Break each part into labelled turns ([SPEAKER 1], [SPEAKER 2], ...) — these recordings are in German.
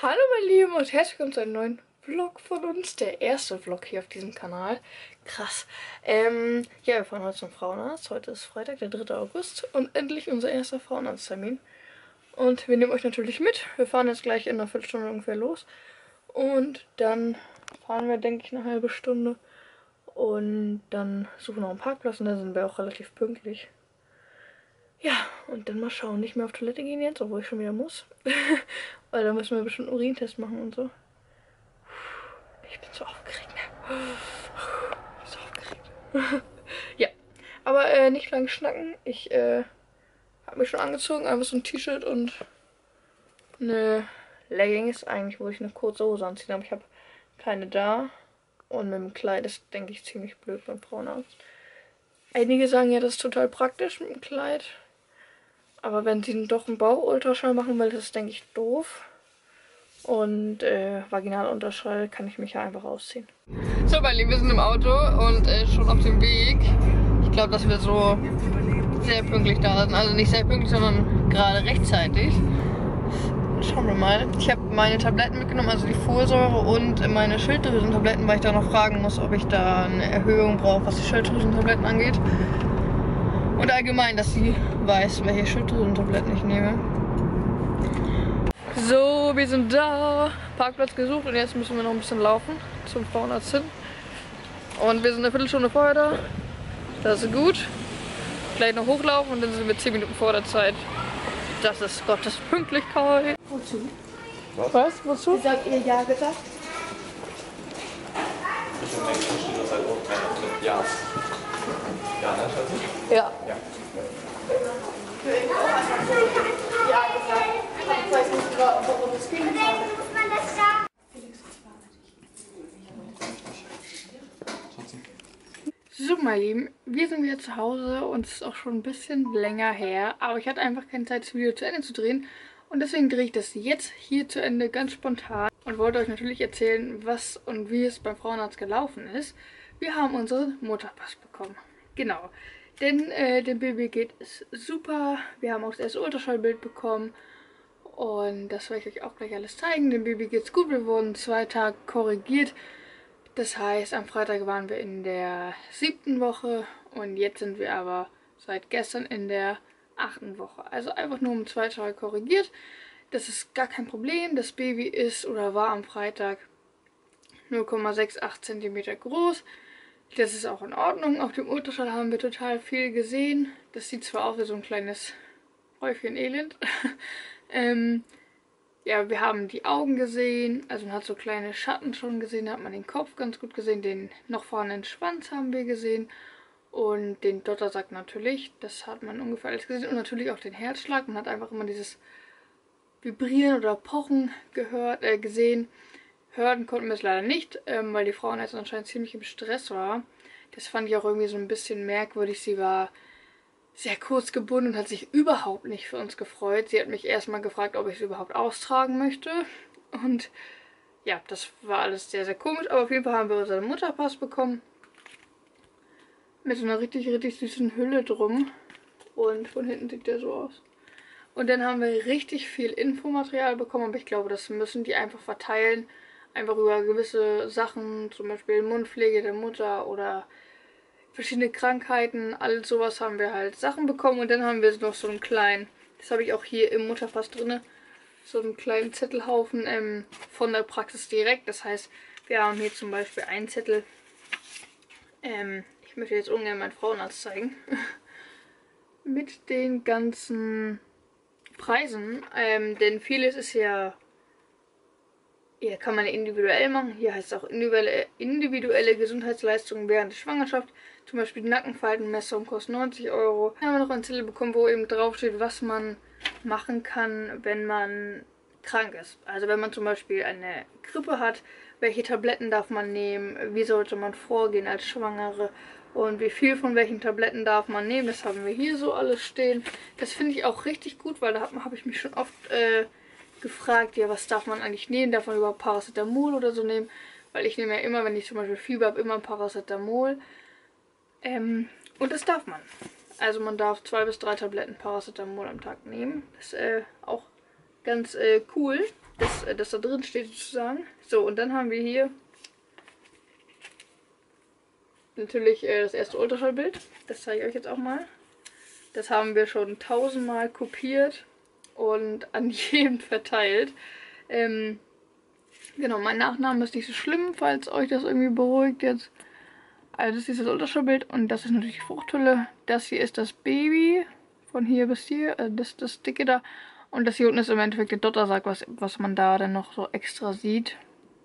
[SPEAKER 1] Hallo meine Lieben und herzlich willkommen zu einem neuen Vlog von uns. Der erste Vlog hier auf diesem Kanal. Krass. Ja, wir fahren heute zum Frauenarzt. Heute ist Freitag, der 3. August und endlich unser erster Frauenarzttermin. Und wir nehmen euch natürlich mit. Wir fahren jetzt gleich in einer Viertelstunde ungefähr los. Und dann fahren wir, denke ich, eine halbe Stunde. Und dann suchen wir noch einen Parkplatz und dann sind wir auch relativ pünktlich. Ja, und dann mal schauen. Nicht mehr auf Toilette gehen jetzt, obwohl ich schon wieder muss. Weil da müssen wir bestimmt einen Urintest machen und so. Ich bin so aufgeregt, ne? So aufgeregt. Ja, aber nicht lang schnacken. Ich habe mich schon angezogen. Einfach so ein T-Shirt und eine Leggings. Eigentlich wollte ich eine kurze Hose anziehen, aber ich habe keine da. Und mit dem Kleid ist, denke ich, ziemlich blöd beim Frauenarzt. Einige sagen ja, das ist total praktisch mit dem Kleid. Aber wenn sie doch einen Bauchultraschall machen will, das ist, denke ich, doof. Und Vaginalultraschall kann ich mich ja einfach ausziehen. So, meine Lieben, wir sind im Auto und schon auf dem Weg. Ich glaube, dass wir so sehr pünktlich da sind. Also nicht sehr pünktlich, sondern gerade rechtzeitig. Schauen wir mal. Ich habe meine Tabletten mitgenommen, also die Folsäure und meine Schilddrüsentabletten, weil ich da noch fragen muss, ob ich da eine Erhöhung brauche, was die Schilddrüsentabletten angeht. Und allgemein, dass sie weiß, welche Schilddrüsentabletten ich nehme. So, wir sind da. Parkplatz gesucht und jetzt müssen wir noch ein bisschen laufen zum Frauenarzt hin. Und wir sind eine Viertelstunde vorher da. Das ist gut. Gleich noch hochlaufen und dann sind wir 10 Minuten vor der Zeit. Das ist Gottes Pünktlichkeit.
[SPEAKER 2] Wozu?
[SPEAKER 1] Was? Wozu?
[SPEAKER 2] Wie habt ihr ja gesagt?
[SPEAKER 3] Ja. Ja, ne, Schatzi?
[SPEAKER 1] Ja.
[SPEAKER 3] Ja.
[SPEAKER 2] Ja gesagt. Das heißt nicht, warum das Kind
[SPEAKER 1] So, meine Lieben, wir sind wieder zu Hause und es ist auch schon ein bisschen länger her, aber ich hatte einfach keine Zeit, das Video zu Ende zu drehen und deswegen drehe ich das jetzt hier zu Ende, ganz spontan und wollte euch natürlich erzählen, was und wie es beim Frauenarzt gelaufen ist. Wir haben unseren Mutterpass bekommen. Genau, denn dem Baby geht es super. Wir haben auch das erste Ultraschallbild bekommen und das werde ich euch auch gleich alles zeigen. Dem Baby geht es gut, wir wurden 2 Tage korrigiert. Das heißt, am Freitag waren wir in der 7. Woche und jetzt sind wir aber seit gestern in der 8. Woche. Also einfach nur um 2 Tage korrigiert. Das ist gar kein Problem. Das Baby ist oder war am Freitag 0,68 cm groß. Das ist auch in Ordnung. Auf dem Ultraschall haben wir total viel gesehen. Das sieht zwar aus wie so ein kleines Häufchen Elend. Ja, wir haben die Augen gesehen, also man hat so kleine Schatten schon gesehen, da hat man den Kopf ganz gut gesehen, den noch vorhandenen Schwanz haben wir gesehen und den Dottersack natürlich, das hat man ungefähr alles gesehen und natürlich auch den Herzschlag, man hat einfach immer dieses Vibrieren oder Pochen gesehen. Hören konnten wir es leider nicht, weil die Frauenärztin anscheinend ziemlich im Stress war. Das fand ich auch irgendwie so ein bisschen merkwürdig, sie war sehr kurz gebunden und hat sich überhaupt nicht für uns gefreut. Sie hat mich erstmal gefragt, ob ich es überhaupt austragen möchte. Und ja, das war alles sehr, sehr komisch. Aber auf jeden Fall haben wir unseren Mutterpass bekommen. Mit so einer richtig, richtig süßen Hülle drum. Und von hinten sieht der so aus. Und dann haben wir richtig viel Infomaterial bekommen. Aber ich glaube, das müssen die einfach verteilen. Einfach über gewisse Sachen, zum Beispiel Mundpflege der Mutter oder verschiedene Krankheiten, alles sowas haben wir halt Sachen bekommen und dann haben wir noch so einen kleinen, das habe ich auch hier im Mutterpass drin, so einen kleinen Zettelhaufen von der Praxis direkt. Das heißt, wir haben hier zum Beispiel einen Zettel, ich möchte jetzt ungern meinen Frauenarzt zeigen, mit den ganzen Preisen, denn vieles ist ja, hier kann man individuell machen. Hier heißt es auch individuelle Gesundheitsleistungen während der Schwangerschaft. Zum Beispiel die Nackenfaltenmessung kostet 90 €. Dann haben wir noch einen Zettel bekommen, wo eben drauf steht, was man machen kann, wenn man krank ist. Also wenn man zum Beispiel eine Grippe hat, welche Tabletten darf man nehmen, wie sollte man vorgehen als Schwangere und wie viel von welchen Tabletten darf man nehmen. Das haben wir hier so alles stehen. Das finde ich auch richtig gut, weil da habe ich mich schon oft gefragt, ja, was darf man eigentlich nehmen? Darf man überhaupt Paracetamol oder so nehmen? Weil ich nehme ja immer, wenn ich zum Beispiel Fieber habe, immer Paracetamol. Und das darf man. Also man darf 2 bis 3 Tabletten Paracetamol am Tag nehmen. Das ist auch ganz cool. das da drin steht sozusagen. So, und dann haben wir hier natürlich das erste Ultraschallbild. Das zeige ich euch jetzt auch mal. Das haben wir schon 1000-mal kopiert und an jedem verteilt. Genau, mein Nachname ist nicht so schlimm, falls euch das irgendwie beruhigt jetzt. Also das ist das Ultraschallbild und das ist natürlich die Fruchthülle. Das hier ist das Baby, von hier bis hier, das dicke da. Und das hier unten ist im Endeffekt der Dottersack, was man da dann noch so extra sieht.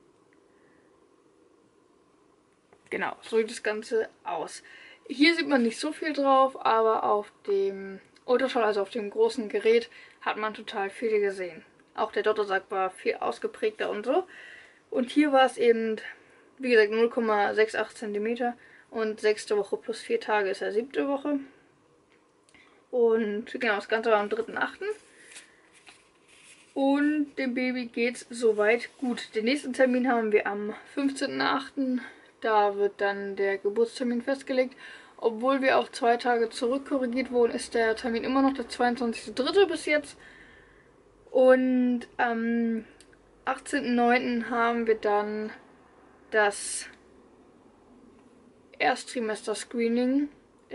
[SPEAKER 1] Genau, so sieht das Ganze aus. Hier sieht man nicht so viel drauf, aber auf dem Ultraschall, also auf dem großen Gerät, hat man total viel gesehen. Auch der Dottersack war viel ausgeprägter und so. Und hier war es eben, wie gesagt, 0,68 cm und 6. Woche plus 4 Tage ist ja 7. Woche. Und genau, das Ganze war am 3.8. Und dem Baby geht's soweit gut. Den nächsten Termin haben wir am 15.8. Da wird dann der Geburtstermin festgelegt. Obwohl wir auch 2 Tage zurückkorrigiert wurden, ist der Termin immer noch der 22.3. bis jetzt. Und am 18.9. haben wir dann das Ersttrimester-Screening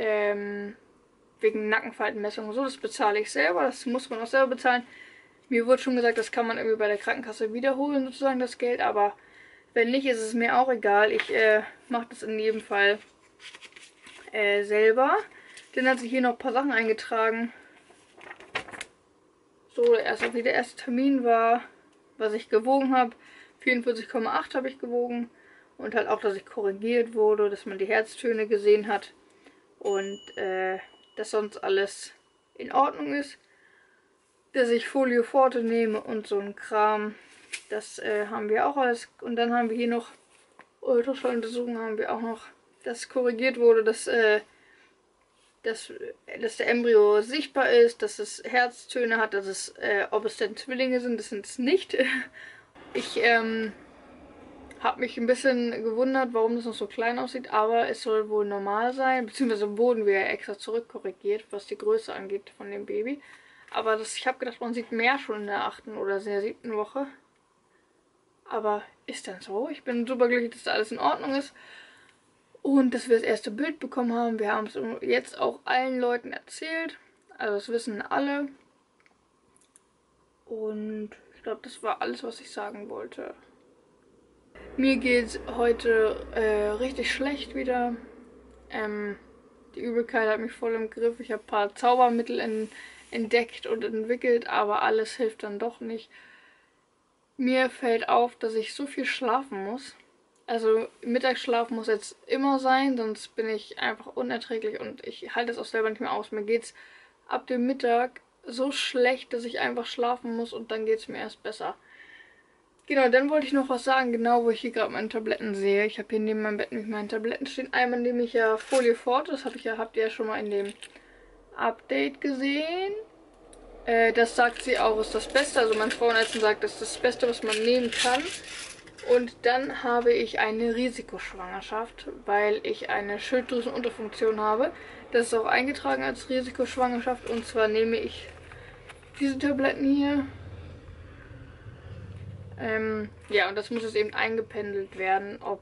[SPEAKER 1] wegen Nackenfaltenmessung und so. Das bezahle ich selber, das muss man auch selber bezahlen. Mir wurde schon gesagt, das kann man irgendwie bei der Krankenkasse wiederholen, sozusagen das Geld, aber wenn nicht, ist es mir auch egal. Ich mache das in jedem Fall selber. Dann hat sich hier noch ein paar Sachen eingetragen. So, wie der erste Termin war, was ich gewogen habe. 44,8 habe ich gewogen. Und halt auch, dass ich korrigiert wurde, dass man die Herztöne gesehen hat. Und dass sonst alles in Ordnung ist. Dass ich Folio Forte nehme und so ein Kram. Das haben wir auch alles. Und dann haben wir hier noch Ultraschalluntersuchungen, haben wir auch noch, dass korrigiert wurde, dass der Embryo sichtbar ist, dass es Herztöne hat, dass es, ob es denn Zwillinge sind, das sind es nicht. Ich habe mich ein bisschen gewundert, warum das noch so klein aussieht, aber es soll wohl normal sein, beziehungsweise wurden wir extra zurückkorrigiert, was die Größe angeht von dem Baby. Aber ich habe gedacht, man sieht mehr schon in der 8. oder der 7. Woche. Aber ist dann so. Ich bin super glücklich, dass da alles in Ordnung ist. Und dass wir das erste Bild bekommen haben. Wir haben es jetzt auch allen Leuten erzählt. Also das wissen alle. Und ich glaube, das war alles, was ich sagen wollte. Mir geht es heute richtig schlecht wieder. Die Übelkeit hat mich voll im Griff. Ich habe ein paar Zaubermittel entdeckt und entwickelt, aber alles hilft dann doch nicht. Mir fällt auf, dass ich so viel schlafen muss. Also Mittagsschlaf muss jetzt immer sein, sonst bin ich einfach unerträglich und ich halte es auch selber nicht mehr aus. Mir geht's ab dem Mittag so schlecht, dass ich einfach schlafen muss und dann geht es mir erst besser. Genau, dann wollte ich noch was sagen, genau wo ich hier gerade meine Tabletten sehe. Ich habe hier neben meinem Bett nämlich meine Tabletten stehen. Einmal nehme ich ja Folio Forte, das habt ihr ja schon mal in dem Update gesehen. Das sagt sie auch, ist das Beste. Also mein Frauenarzt sagt, das ist das Beste, was man nehmen kann. Und dann habe ich eine Risikoschwangerschaft, weil ich eine Schilddrüsenunterfunktion habe. Das ist auch eingetragen als Risikoschwangerschaft. Und zwar nehme ich diese Tabletten hier. Ja, und das muss jetzt eben eingependelt werden, ob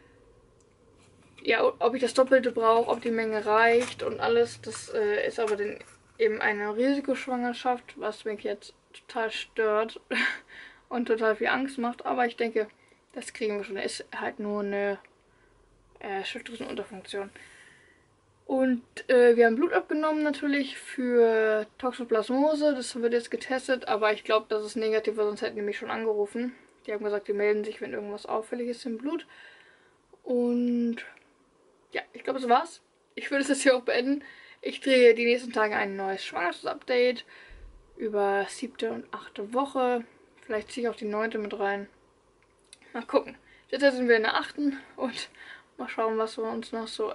[SPEAKER 1] ich das Doppelte brauche, ob die Menge reicht und alles. Das ist aber dann eben eine Risikoschwangerschaft, was mich jetzt total stört und total viel Angst macht. Aber ich denke, das kriegen wir schon. Ist halt nur eine Schilddrüsenunterfunktion. Und wir haben Blut abgenommen natürlich für Toxoplasmose. Das wird jetzt getestet, aber ich glaube, das ist negativ, weil sonst hätten die mich schon angerufen. Die haben gesagt, die melden sich, wenn irgendwas auffällig ist im Blut. Und ja, ich glaube, das war's. Ich würde es jetzt hier auch beenden. Ich drehe die nächsten Tage ein neues Schwangerschaftsupdate über 7. und 8. Woche. Vielleicht ziehe ich auch die 9. mit rein. Mal gucken. Jetzt sind wir in der 8. und mal schauen, was uns noch so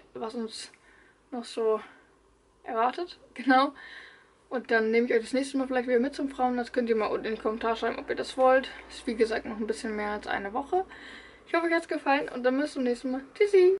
[SPEAKER 1] erwartet. Genau. Und dann nehme ich euch das nächste Mal vielleicht wieder mit zum Frauen. Das könnt ihr mal unten in die Kommentare schreiben, ob ihr das wollt. Ist wie gesagt noch ein bisschen mehr als eine Woche. Ich hoffe, euch hat es gefallen und dann bis zum nächsten Mal. Tschüssi!